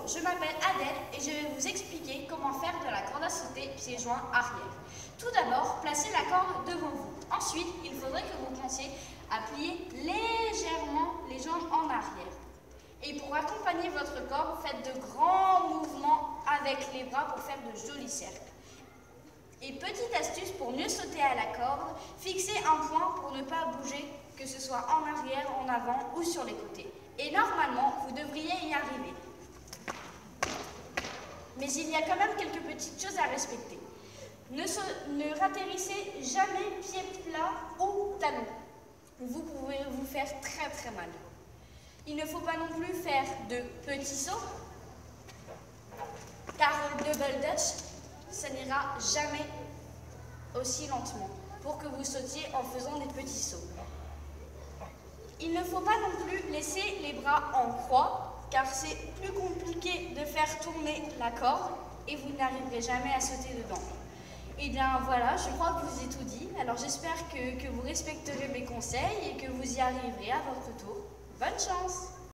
Bonjour, je m'appelle Adèle et je vais vous expliquer comment faire de la corde à sauter pieds joints arrière. Tout d'abord, placez la corde devant vous. Ensuite, il faudrait que vous pensiez à plier légèrement les jambes en arrière. Et pour accompagner votre corde, faites de grands mouvements avec les bras pour faire de jolis cercles. Et petite astuce pour mieux sauter à la corde, fixez un point pour ne pas bouger, que ce soit en arrière, en avant ou sur les côtés. Et normalement, vous devriez y arriver. Mais il y a quand même quelques petites choses à respecter. Ne ratterrissez jamais pied plat ou talon. Vous pouvez vous faire très mal. Il ne faut pas non plus faire de petits sauts, car le double dutch, ça n'ira jamais aussi lentement pour que vous sautiez en faisant des petits sauts. Il ne faut pas non plus laisser les bras en croix, car c'est plus compliqué de faire tourner la corde et vous n'arriverez jamais à sauter dedans. Et bien voilà, je crois que je vous ai tout dit. Alors j'espère que vous respecterez mes conseils et que vous y arriverez à votre tour. Bonne chance!